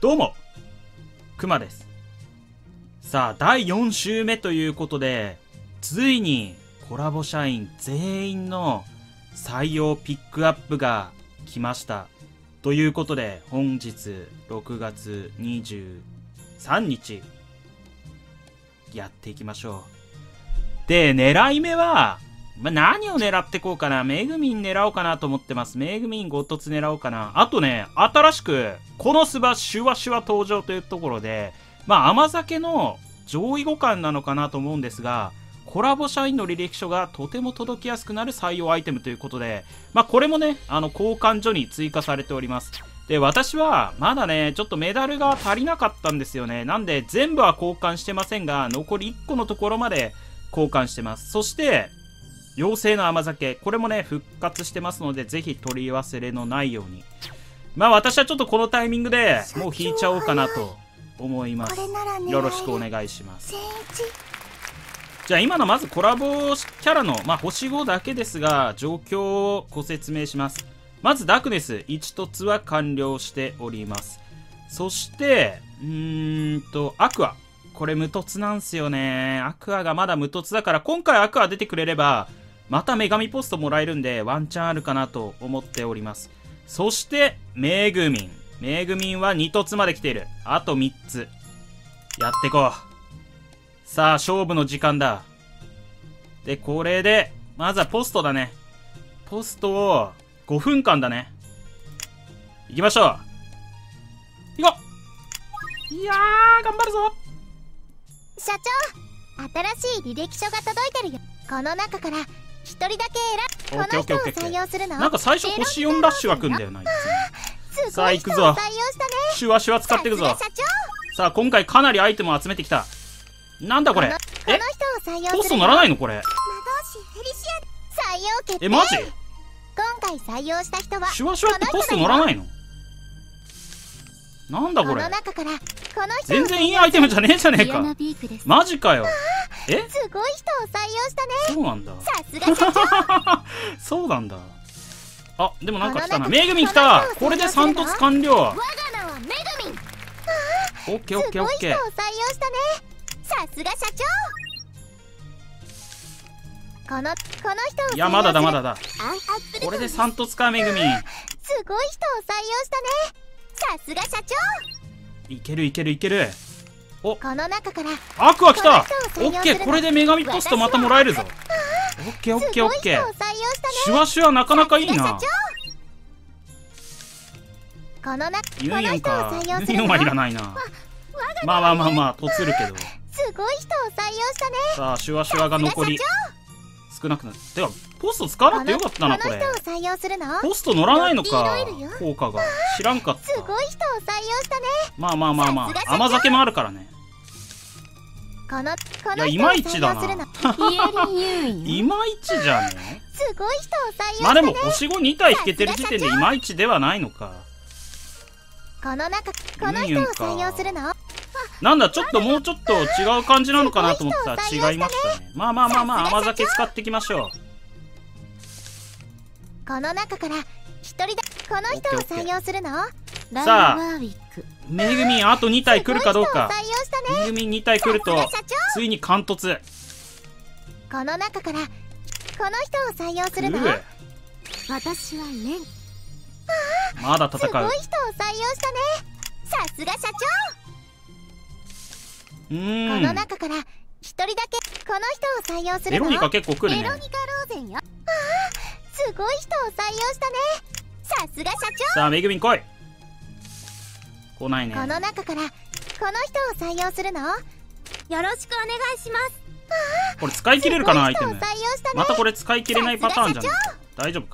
どうもくまです。さあ第4週目ということで、ついにコラボ社員全員の採用ピックアップが来ましたということで、本日6月23日やっていきましょう。で、狙い目は、何を狙ってこうかな。めぐみん狙おうかなと思ってます。めぐみんごとつ狙おうかな。あとね、新しくこのスバシュワシュワ登場というところで、甘酒の上位互換なのかなと思うんですが、コラボ社員の履歴書がとても届きやすくなる採用アイテムということで、これもね、交換所に追加されております。で、私はまだね、ちょっとメダルが足りなかったんですよね。なんで全部は交換してませんが、残り1個のところまで交換してます。そして妖精の甘酒、これもね復活してますので、ぜひ取り忘れのないように。私はちょっとこのタイミングでもう引いちゃおうかなと思います。よろしくお願いします。じゃあ今のまずコラボキャラの、星5だけですが状況をご説明します。まずダークネス1凸は完了しております。そしてアクア、これ無凸なんすよね。アクアがまだ無凸だから、今回アクア出てくれればまた女神ポストもらえるんで、ワンチャンあるかなと思っております。そしてめぐみん、めぐみんは2凸まで来ている。あと3つやっていこう。さあ勝負の時間だ。で、これでまずはポストだね。ポストを5分間だね。行きましょう。行こう。いやー頑張るぞ。 社長、新しい履歴書が届いてるよ。この中から一人だけ選ぶ。この人を採用するの。 なんか最初星4ラッシュが来るんだよな、いつも。さあ行くぞ。シュワシュワ使っていくぞ。さあ今回かなりアイテムを集めてきた。なんだこれ。ポスト乗らないのこれ。マジ。 今回採用した人はシュワシュワってポスト乗らないの。なんだこれ。全然いいアイテムじゃねえじゃねえか。マジかよ。 すごい人を採用したね。 そうなんだ。 さすが社長。 そうなんだ。あ、でもなんか来たな。めぐみん来た。これで3凸完了。 我が名はめぐみん。 オッケーオッケーオッケー。 すごい人を採用したね。さすが社長。この人を。 いや、まだだまだだ。これで3凸か、めぐみん。 すごい人を採用したね。さすが社長。 いけるいけるいける。お、 この中からアクア来た。オッケー、これで女神ポストまたもらえるぞ。オッケーオッケーオッケー。シュワシュワなかなかいいな。ユンユンか。ユンユンはいらないな。まあとつるけど。 すごい人を採用したね。 さあシュワシュワが残り少なくなる。てかポスト使わなくてよかったな。これポスト乗らないのか、効果が。知らんかった。 すごい人を採用したね。 甘酒もあるからね。いや、いまいちだな。いまいちじゃね。 すごい人を採用したね。 でも星5 2体引けてる時点でいまいちではないのか。 この人を採用するの。 なんだ、ちょっともうちょっと違う感じなのかなと思ってたら違いましたね。甘酒使っていきましょう。 この中から一人だ。この人を採用するの。 さあめぐみんあと2体来るかどうか。めぐみん2体来るとついに貫突。 この中からこの人を採用するの。私はレン。 まだ戦う。 すごい人を採用したね。さすが社長。この中から一人だけこの人を採用するの。 ベロニカ結構来るね。 ベロニカローゼンよ。すごい人を採用したね。さすが社長。 さあめぐみん来い。来ないね。 この中からこの人を採用するの。よろしくお願いします。 これ使い切れるかな、アイテム。またこれ使い切れないパターンじゃん。大丈夫か。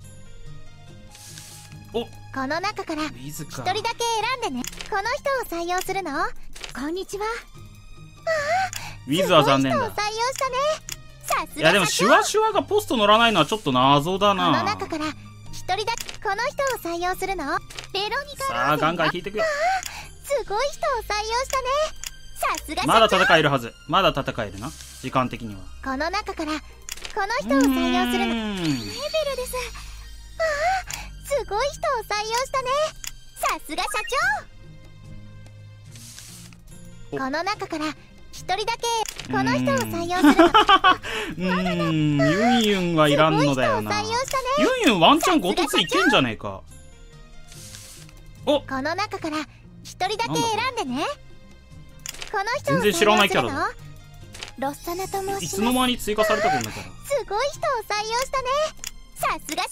お、 この中から一人だけ選んでね。この人を採用するの。こんにちは。 ウィズは残念だ。いやでもシュワシュワがポスト乗らないのはちょっと謎だな。 この中から一人だけこの人を採用するの。ベロニカ。 さあガンガン引いてくよ。 すごい人を採用したね。さすが社長。 まだ戦えるはず。まだ戦えるな、時間的には。 この中からこの人を採用するの。レベルです。すごい人を採用したね。さすが社長。 この中から一人だけこの人を採用するの。 ユンユンはいらんのだよな。 すごい人を採用したね。 ユンユンワンチャンゴトツいけんじゃねえか。お、 この中から一人だけ選んでね。この人を全然知らないキャラだ。 ロッサナと申します。 いつの間に追加されたこんなキャラ。 すごい人を採用したね。さすが社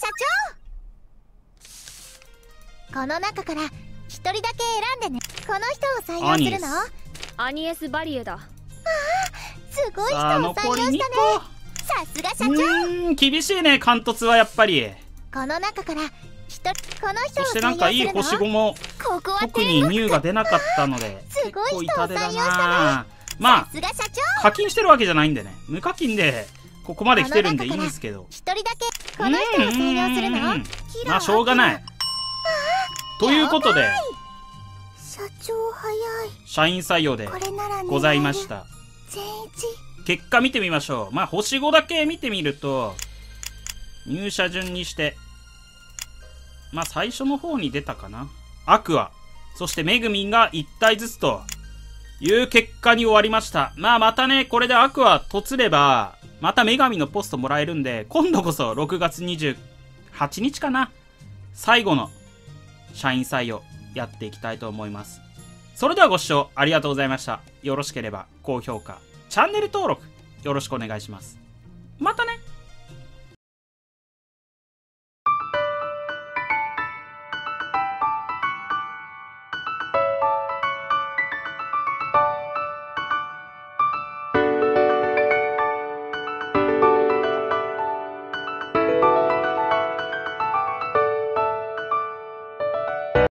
長。この中から一人だけ選んでね。この人を採用するの。 アニエス・バリエだ。 すごい人を採用したね。さすが社長。 厳しいね、貫突はやっぱり。 この中からこの人を採用するの。 そしてなんかいい星5も特にニューが出なかったので、 すごい人を結構痛手だ採用したな。 ね。 まあさすが社長。 課金してるわけじゃないんでね、無課金でここまで来てるんでいいんですけど、 一人だけこの人を採用するの。 まあしょうがない。ということで社長早い。 社員採用でこれならございました。 全一。 結果見てみましょう。まあ星5だけ見てみると、入社順にしてまあ最初の方に出たかな、アクア、そしてメグミンが1体ずつという結果に終わりました。まあまたね、これでアクアとつればまた女神のポストもらえるんで、今度こそ6月28日かな、最後の社員採用やっていきたいと思います。それではご視聴ありがとうございました。よろしければ高評価、チャンネル登録よろしくお願いします。またね。